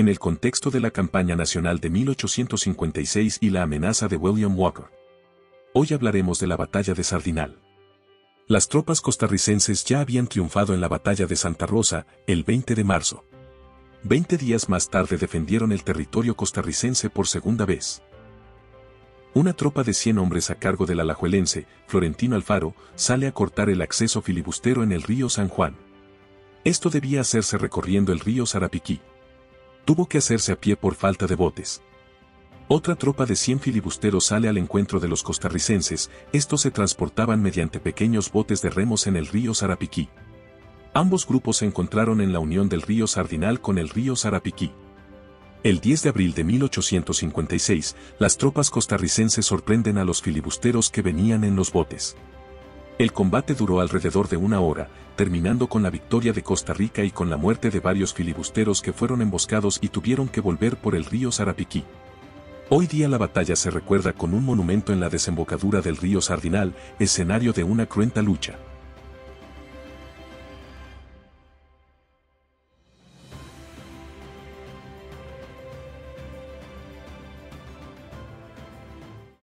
en el contexto de la campaña nacional de 1856 y la amenaza de William Walker. Hoy hablaremos de la batalla de Sardinal. Las tropas costarricenses ya habían triunfado en la batalla de Santa Rosa, el 20 de marzo. 20 días más tarde defendieron el territorio costarricense por segunda vez. Una tropa de 100 hombres a cargo del alajuelense, Florentino Alfaro, sale a cortar el acceso filibustero en el río San Juan. Esto debía hacerse recorriendo el río Sarapiquí. Tuvo que hacerse a pie por falta de botes. Otra tropa de 100 filibusteros sale al encuentro de los costarricenses, estos se transportaban mediante pequeños botes de remos en el río Sarapiquí. Ambos grupos se encontraron en la unión del río Sardinal con el río Sarapiquí. El 10 de abril de 1856, las tropas costarricenses sorprenden a los filibusteros que venían en los botes. El combate duró alrededor de una hora, terminando con la victoria de Costa Rica y con la muerte de varios filibusteros que fueron emboscados y tuvieron que volver por el río Sarapiquí. Hoy día la batalla se recuerda con un monumento en la desembocadura del río Sardinal, escenario de una cruenta lucha.